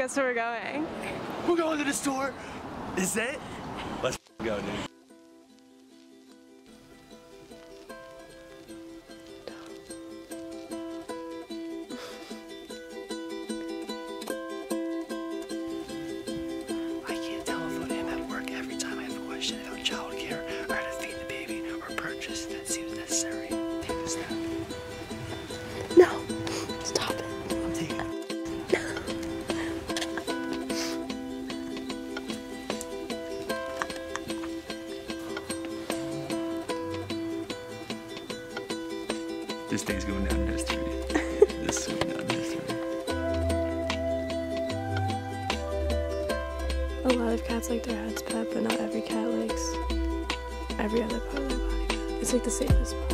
Guess where we're going? We're going to the store. Is it? Let's go, dude. I can't tell if I'm at work every time I have a question about childcare or how to feed the baby or purchase that seems necessary. Take a step. No. Stop it. I'm taking it. This day's going down in history. This is going down in history. A lot of cats like their heads pet, but not every cat likes every other part of their body. It's like the safest part.